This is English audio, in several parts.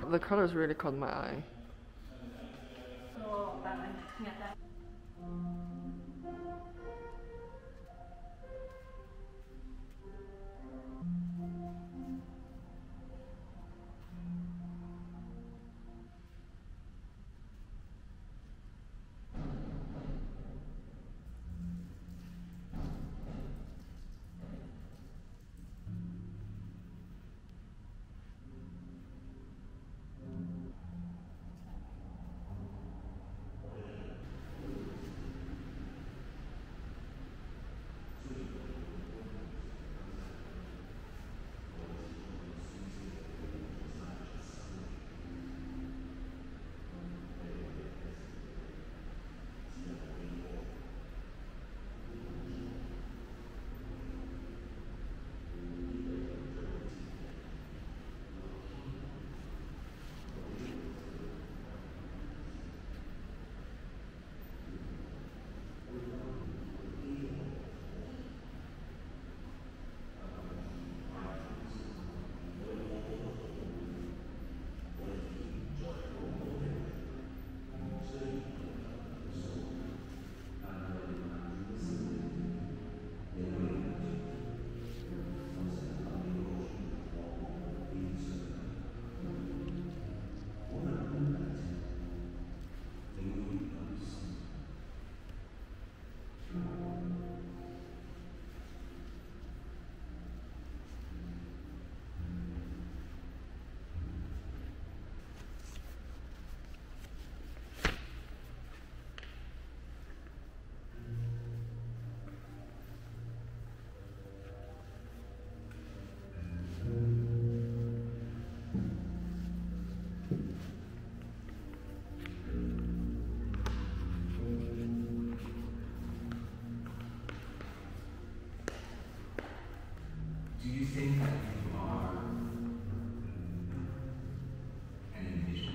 the colors really caught my eye. Do you think that you are an individual?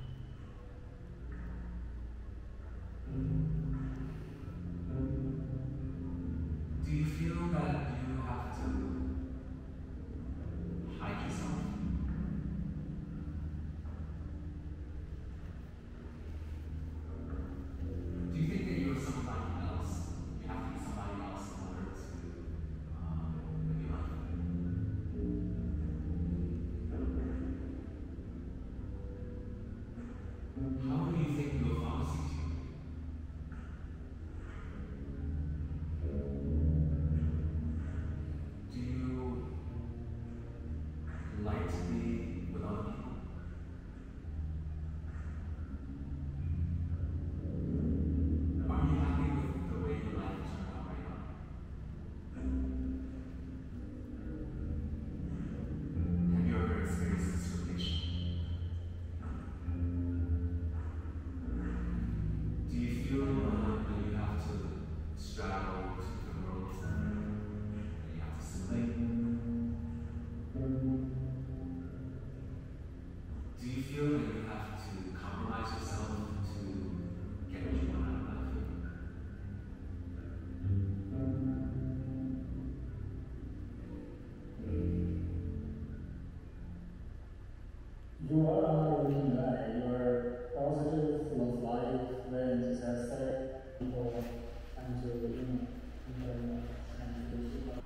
Do you feel that you have to hide yourself? Do you think that you are somebody else? You have to be somebody else in order to live your life? How do you think your father sees you? Do you like to be with other people? Are you happy with the way your life is turned out right now? Have you ever experienced discrimination? Do you feel that you have to straddle two different worlds that you have to assimilate? Do you feel that you have to compromise yourself to get what you want out of life? You are a living guy. You are positive, full of life, very enthusiastic, people, and to enjoy and to do.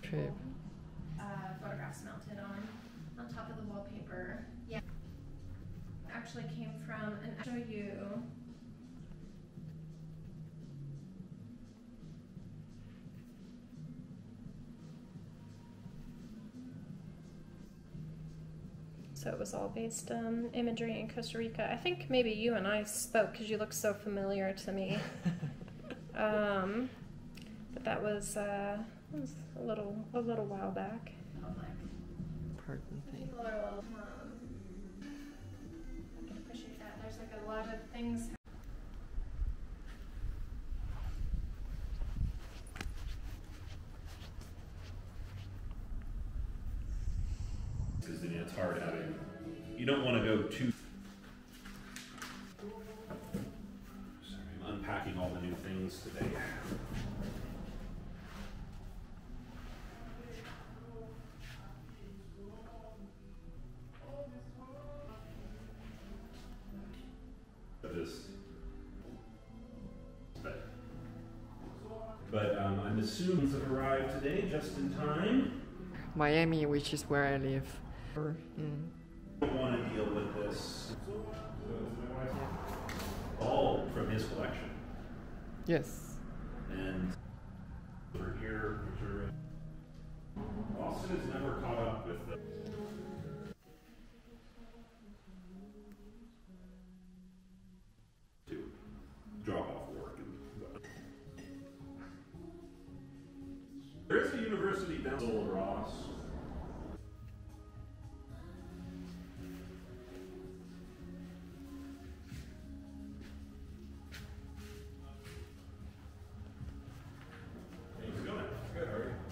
trip. Photographs mounted on top of the wallpaper. Yeah, actually came from, and I'll show you. So it was all based imagery in Costa Rica. I think maybe you and I spoke because you look so familiar to me. But that was a little while back. Pardon me. I can appreciate that. There's like a lot of things. Because then it's hard having. You don't want to go too. Sorry, I'm unpacking all the new things today. But I'm assuming it's arrived today, just in time. Miami, which is where I live. I don't want to deal with this. All from his collection. Yes. And over here, Austin has never caught up with the. To drop off work. There's a university down Ross. How's it going? Good, how are you?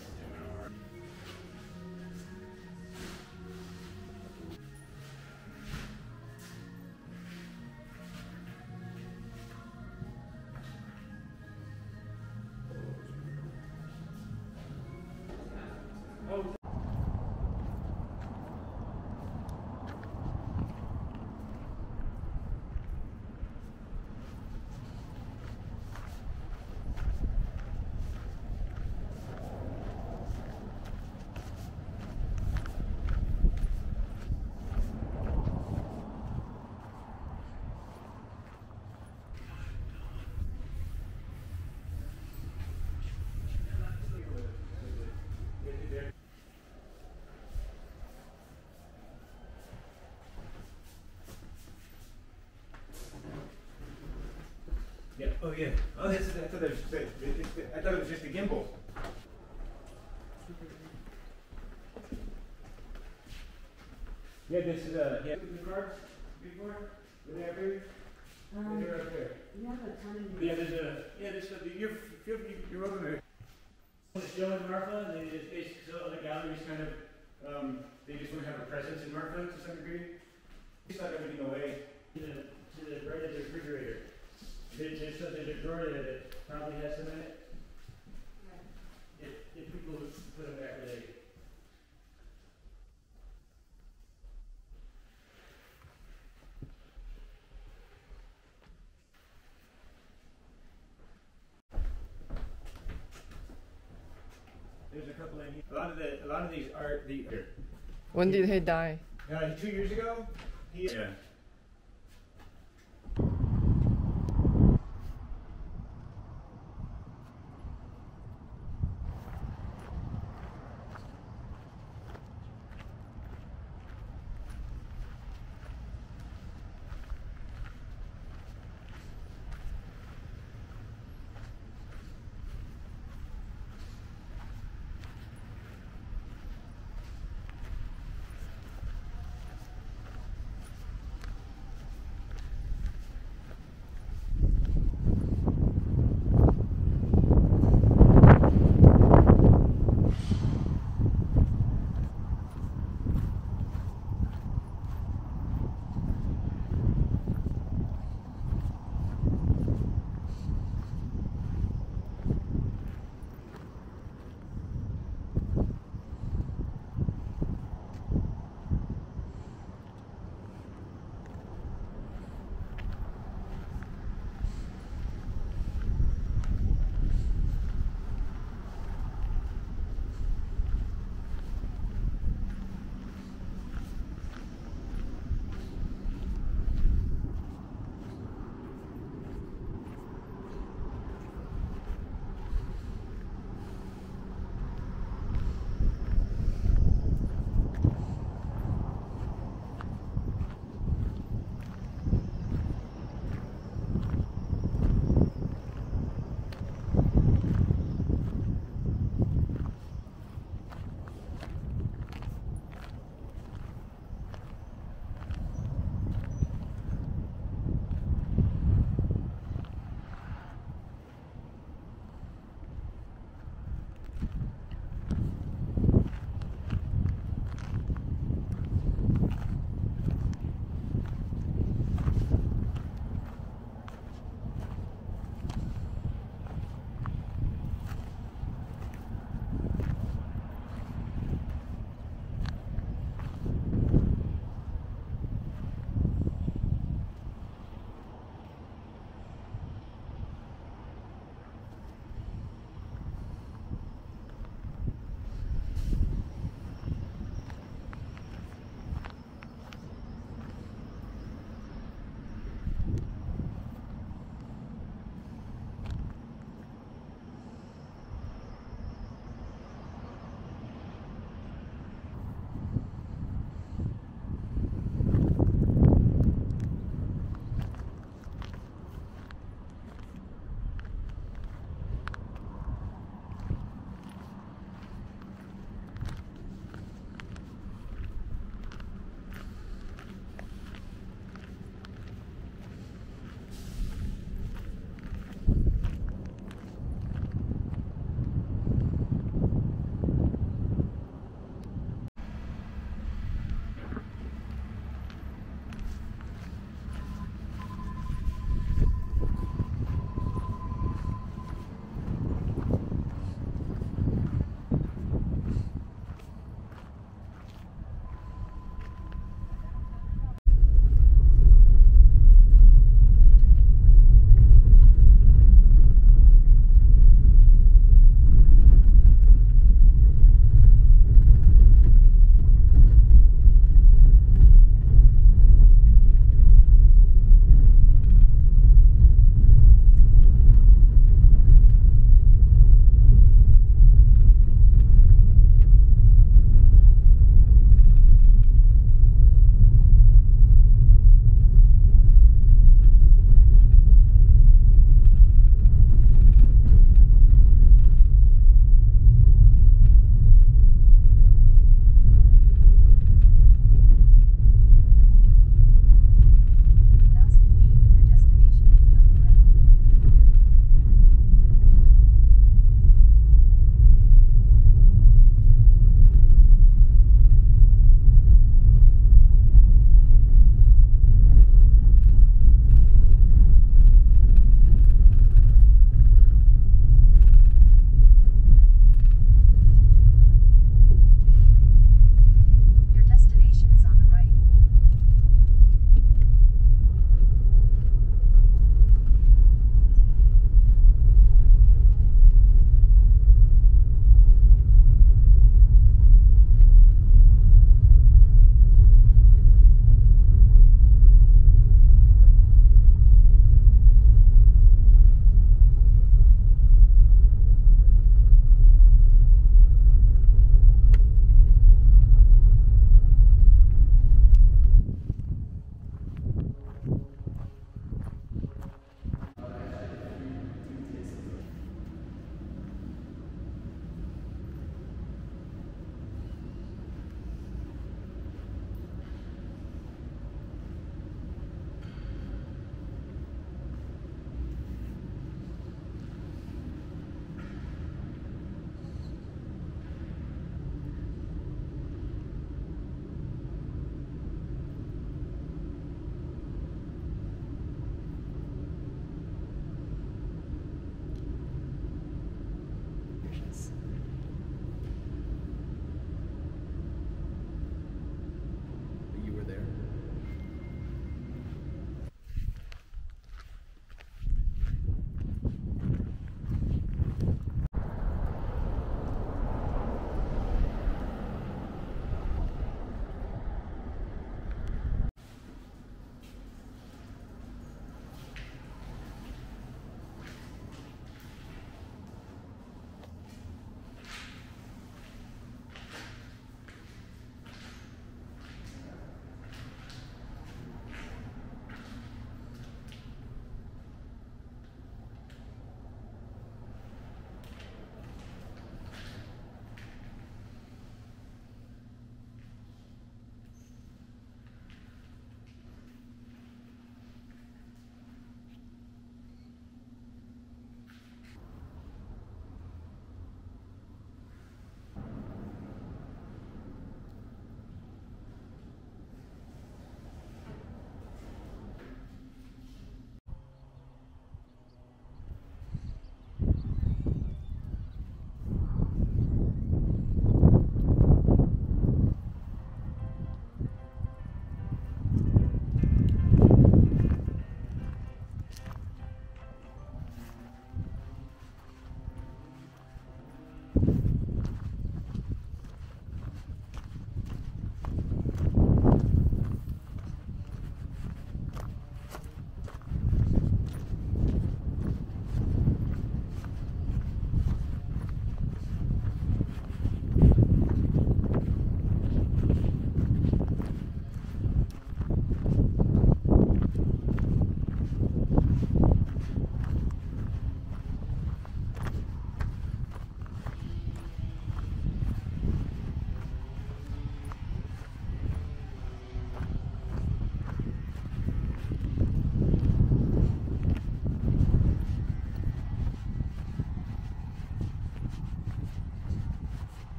Yeah. Oh yeah. Oh, I thought it was just a gimbal. Yeah, this is a the cards before. Were they up here? They're up there. Yeah, there's you're welcome to. It's Joe and Marfa, and they just basically so other galleries kind of they just want to have a presence in Marfa to some degree. Just not everything away to the right of the refrigerator. There's a drawer there that probably has some in it. If people put them back where they. There's a couple in here. A lot of these are the. When did he die? 2 years ago. Yeah.